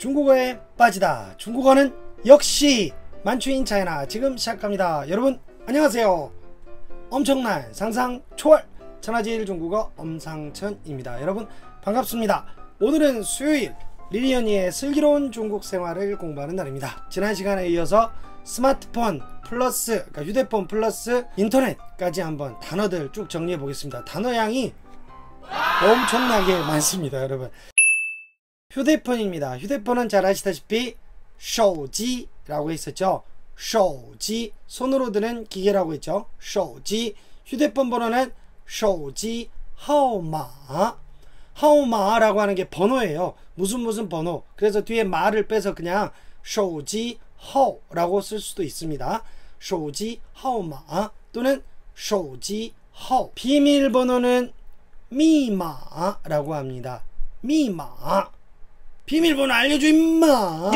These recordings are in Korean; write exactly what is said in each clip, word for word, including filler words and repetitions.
중국어에 빠지다. 중국어는 역시 만추인 차이나 지금 시작합니다. 여러분 안녕하세요. 엄청난 상상 초월 천하제일 중국어 엄상천입니다. 여러분 반갑습니다. 오늘은 수요일 리리언니의 슬기로운 중국 생활을 공부하는 날입니다. 지난 시간에 이어서 스마트폰 플러스 그러니까 휴대폰 플러스 인터넷까지 한번 단어들 쭉 정리해 보겠습니다. 단어량이 엄청나게 많습니다. 여러분 휴대폰입니다. 휴대폰은 잘 아시다시피 쇼지라고 했었죠. 쇼지 손으로 드는 기계라고 했죠. 쇼지 휴대폰 번호는 쇼지 하오마 하오마라고 하는 게 번호예요. 무슨 무슨 번호. 그래서 뒤에 마를 빼서 그냥 쇼지 하오라고 쓸 수도 있습니다. 쇼지 하오마 또는 쇼지 하오. 비밀번호는 미마라고 합니다. 미마 비밀번호 알려줘 임마.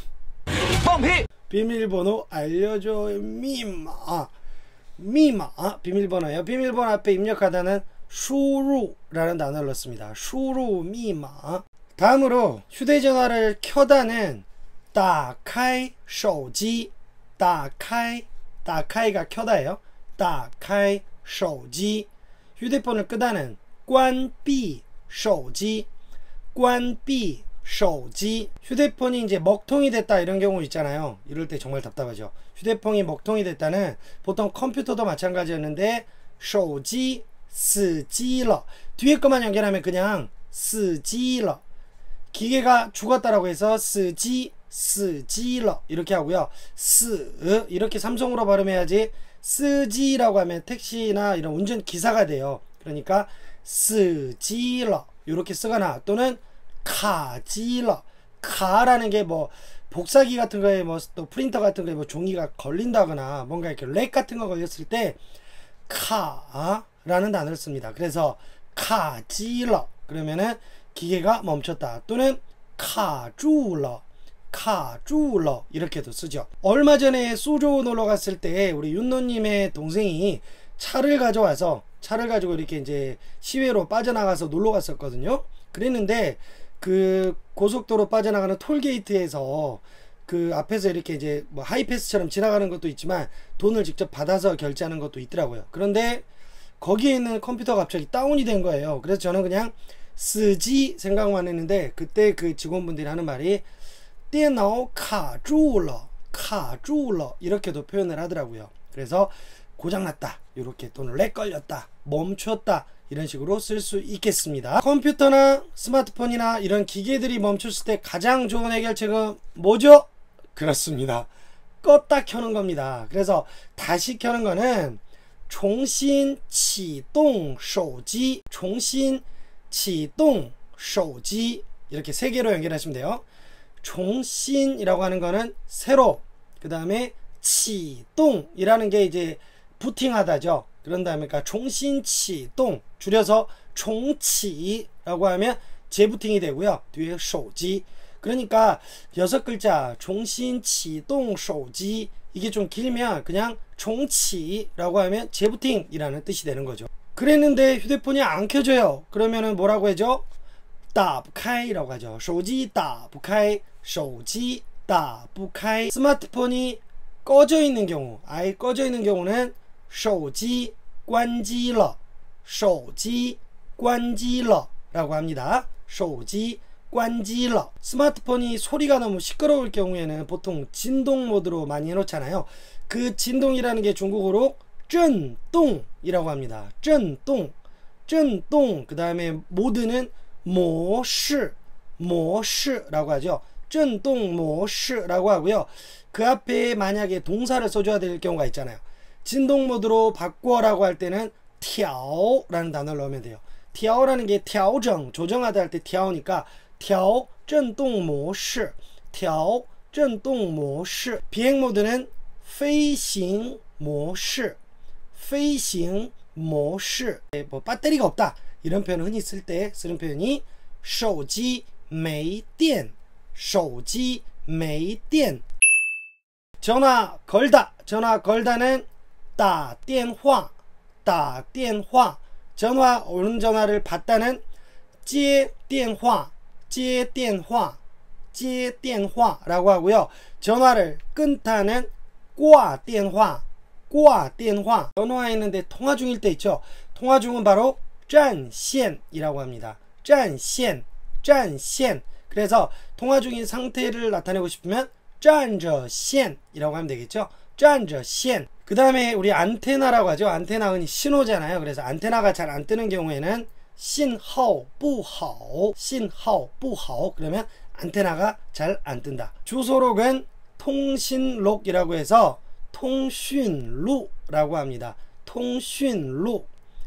비밀번호 알려줘 미마. 미마 비밀번호예요. 비밀번호 앞에 입력하다는 수루라는 단어를 넣습니다. 수루 미마. 다음으로 휴대전화를 켜다는 따카이 쇼지. 따카이 따카이가 켜다예요. 따카이 쇼지. 휴대폰을 끄다는 관비 쇼지. 관비 쇼지. 휴대폰이 이제 먹통이 됐다 이런 경우 있잖아요. 이럴 때 정말 답답하죠. 휴대폰이 먹통이 됐다는 보통 컴퓨터도 마찬가지였는데 쇼지 쓰지러 뒤에 것만 연결하면 그냥 쓰지러 기계가 죽었다라고 해서 쓰지 쓰지러 이렇게 하고요. 쓰 이렇게 삼성으로 발음해야지 쓰지라고 하면 택시나 이런 운전기사가 돼요. 그러니까 쓰지러 이렇게 쓰거나 또는 카지러 카라는 게 뭐 복사기 같은 거에 뭐 또 프린터 같은 거에 뭐 종이가 걸린다거나 뭔가 이렇게 렉 같은 거 걸렸을 때 카라는 단어를 씁니다. 그래서 카지러 그러면은 기계가 멈췄다 또는 카주러 카주러 이렇게도 쓰죠. 얼마 전에 수조 놀러 갔을 때 우리 윤노님의 동생이 차를 가져와서 차를 가지고 이렇게 이제 시외로 빠져나가서 놀러 갔었거든요. 그랬는데 그 고속도로 빠져나가는 톨게이트에서 그 앞에서 이렇게 이제 뭐 하이패스처럼 지나가는 것도 있지만 돈을 직접 받아서 결제하는 것도 있더라고요. 그런데 거기에 있는 컴퓨터가 갑자기 다운이 된 거예요. 그래서 저는 그냥 쓰지 생각만 했는데 그때 그 직원분들이 하는 말이 电脑卡住了 卡住了 이렇게도 표현을 하더라고요. 그래서 고장났다 이렇게 또는 렉 걸렸다 멈췄다 이런 식으로 쓸 수 있겠습니다. 컴퓨터나 스마트폰이나 이런 기계들이 멈췄을 때 가장 좋은 해결책은 뭐죠? 그렇습니다. 껐다 켜는 겁니다. 그래서 다시 켜는 거는 重新启动手机 重新启动手机 이렇게 세 개로 연결하시면 돼요. 重新이라고 하는 거는 새로 그 다음에 启动이라는 게 이제 부팅하다죠. 그런 다음에 그러니까 重新启动 줄여서 重启라고 하면 재부팅이 되고요. 뒤에 手机 그러니까 여섯 글자 重新启动手机 이게 좀 길면 그냥 重启라고 하면 재부팅 이라는 뜻이 되는 거죠. 그랬는데 휴대폰이 안 켜져요. 그러면은 뭐라고 하죠? 打不开라고 하죠. 手机打不开手机打不开 스마트폰이 꺼져 있는 경우 아예 꺼져 있는 경우는 手机关机了手机关机了라고 합니다. 手机关机了 스마트폰이 소리가 너무 시끄러울 경우에는 보통 진동 모드로 많이 해놓잖아요. 그 진동이라는 게 중국어로 震动이라고 합니다. 震动 震动 그 다음에 모드는 模式 模式라고 하죠. 震动模式라고 하고요. 그 앞에 만약에 동사를 써줘야 될 경우가 있잖아요. 진동 모드로 바꿔라고 할 때는 调라는 단어를 넣으면 돼요. 调라는 게 调整 조정하다 할 때 调니까 调震动模式调震动模式 비행 모드는 飞行模式飞行模式 뭐 배터리가 없다 이런 표현을 흔히 쓸 때 쓰는 표현이 手机没电手机没电 전화 걸다 전화 걸다는 打电话打电话 전화 오는 전화를 받다는 接电话接电话接电话라고 하고요. 전화를 끊다는 挂电话 挂电话 전화했는데 통화 중일 때 있죠. 통화 중은 바로 占线이라고 합니다. 占线 占线. 그래서 통화 중인 상태를 나타내고 싶으면 占着线이라고 하면 되겠죠. 占着线. 그 다음에 우리 안테나라고 하죠. 안테나는 신호잖아요. 그래서 안테나가 잘 안 뜨는 경우에는 信号不好 信号不好 그러면 안테나가 잘 안 뜬다. 주소록은 통신록이라고 해서 통신루라고 합니다. 통신루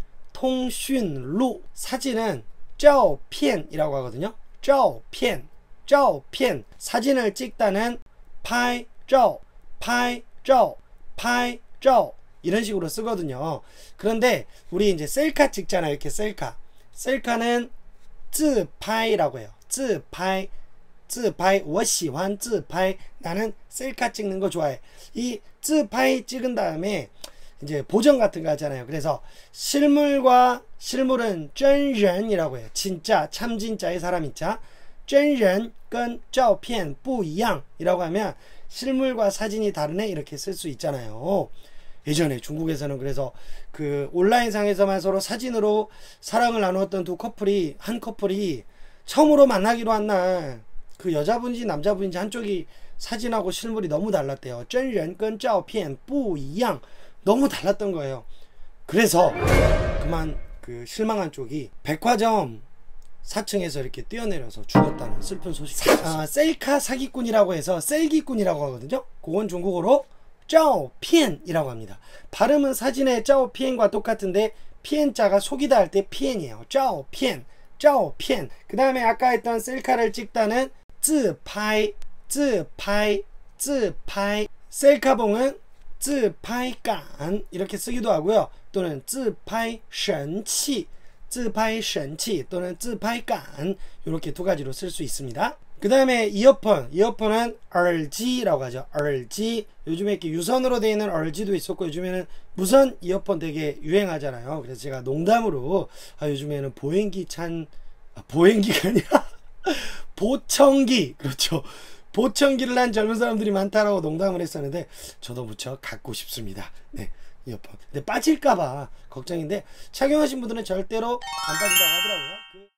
통신루. 사진은 照片이라고 하거든요. 照片照片. 사진을 찍다는 拍照拍照拍照 이런 식으로 쓰거든요. 그런데 우리 이제 셀카 찍잖아요. 이렇게 셀카. 셀카는 自拍라고 해요. 自拍自拍我喜欢自拍. 나는 셀카 찍는 거 좋아해. 이 自拍 찍은 다음에 이제 보정 같은 거 하잖아요. 그래서 실물과 실물은 真人이라고 해요. 진짜 참진짜의 사람인자. 真人跟照片不一样이라고 하면 실물과 사진이 다르네 이렇게 쓸 수 있잖아요. 예전에 중국에서는 그래서 그 온라인상에서만 서로 사진으로 사랑을 나누었던 두 커플이 한 커플이 처음으로 만나기로 한 날 그 여자분인지 남자분인지 한쪽이 사진하고 실물이 너무 달랐대요. 真人跟照片不一样 너무 달랐던 거예요. 그래서 그만 그 실망한 쪽이 백화점 사 층에서 이렇게 뛰어내려서 죽었다는 슬픈 소식. 아, 셀카 사기꾼이라고 해서 셀기꾼이라고 하거든요. 그건 중국어로 照片이라고 합니다. 발음은 사진의 照片과 똑같은데 片자가 속이다 할 때 片이에요. 照片照片. 그 다음에 아까 했던 셀카를 찍다는 自拍自拍自拍. 셀카봉은 自拍杆 이렇게 쓰기도 하고요. 또는 自拍神器 自拍神器 또는 自拍杆 이렇게 두 가지로 쓸 수 있습니다. 그 다음에 이어폰. 이어폰은耳机라고 하죠.耳机. 요즘에 이렇게 유선으로 되어 있는耳机도 있었고 요즘에는 무선 이어폰 되게 유행하잖아요. 그래서 제가 농담으로 아, 요즘에는 보행기 찬 아, 보행기가 아니라 보청기. 그렇죠. 보청기를 한 젊은 사람들이 많다라고 농담을 했었는데 저도 무척 갖고 싶습니다. 네, 이어폰. 근데 빠질까봐 걱정인데 착용하신 분들은 절대로 안 빠진다고 하더라고요. 그